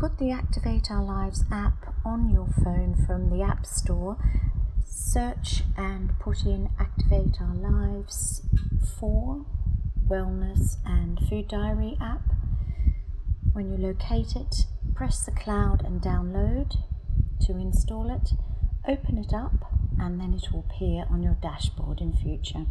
put the Activ8rlives app on your phone from the App Store, search and put in Activ8rlives for Wellness and Food Diary app. When you locate it, press the cloud and download to install it, open it up, and then it will appear on your dashboard in future.